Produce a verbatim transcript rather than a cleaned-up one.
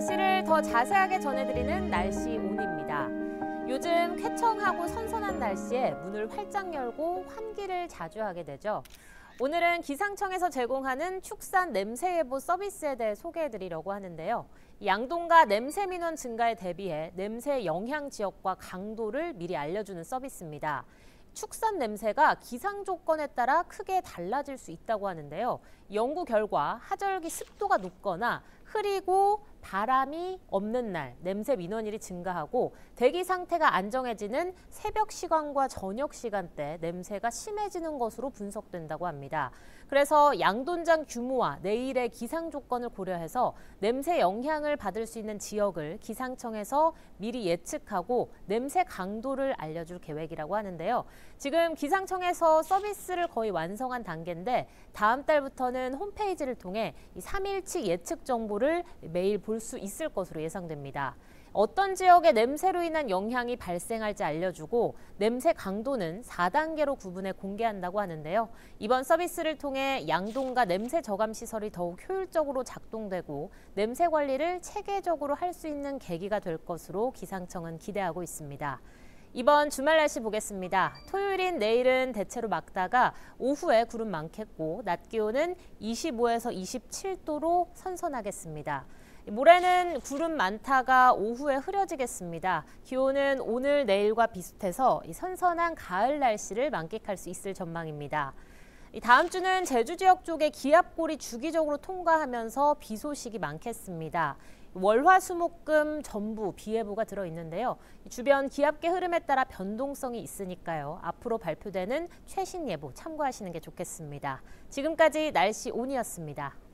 날씨를 더 자세하게 전해드리는 날씨 온입니다. 요즘 쾌청하고 선선한 날씨에 문을 활짝 열고 환기를 자주 하게 되죠. 오늘은 기상청에서 제공하는 축산 냄새 예보 서비스에 대해 소개해드리려고 하는데요. 양동가 냄새 민원 증가에 대비해 냄새 영향 지역과 강도를 미리 알려주는 서비스입니다. 축산 냄새가 기상 조건에 따라 크게 달라질 수 있다고 하는데요. 연구 결과 하절기 습도가 높거나 흐리고 바람이 없는 날 냄새 민원일이 증가하고 대기 상태가 안정해지는 새벽 시간과 저녁 시간대 냄새가 심해지는 것으로 분석된다고 합니다. 그래서 양돈장 규모와 내일의 기상 조건을 고려해서 냄새 영향을 받을 수 있는 지역을 기상청에서 미리 예측하고 냄새 강도를 알려줄 계획이라고 하는데요. 지금 기상청에서 서비스를 거의 완성한 단계인데 다음 달부터는 홈페이지를 통해 이 삼일치 예측 정보를 매일 볼 수 있을 것으로 예상됩니다. 어떤 지역의 냄새로 인한 영향이 발생할지 알려주고 냄새 강도는 사 단계로 구분해 공개한다고 하는데요. 이번 서비스를 통해 양동가 냄새 저감 시설이 더욱 효율적으로 작동되고 냄새 관리를 체계적으로 할 수 있는 계기가 될 것으로 기상청은 기대하고 있습니다. 이번 주말 날씨 보겠습니다. 토요일인 내일은 대체로 맑다가 오후에 구름 많겠고 낮 기온은 이십오에서 이십칠 도로 선선하겠습니다. 모레는 구름 많다가 오후에 흐려지겠습니다. 기온은 오늘 내일과 비슷해서 선선한 가을 날씨를 만끽할 수 있을 전망입니다. 다음 주는 제주 지역 쪽에 기압골이 주기적으로 통과하면서 비 소식이 많겠습니다. 월화수목금 전부 비 예보가 들어있는데요. 주변 기압계 흐름에 따라 변동성이 있으니까요. 앞으로 발표되는 최신 예보 참고하시는 게 좋겠습니다. 지금까지 날씨 온이었습니다.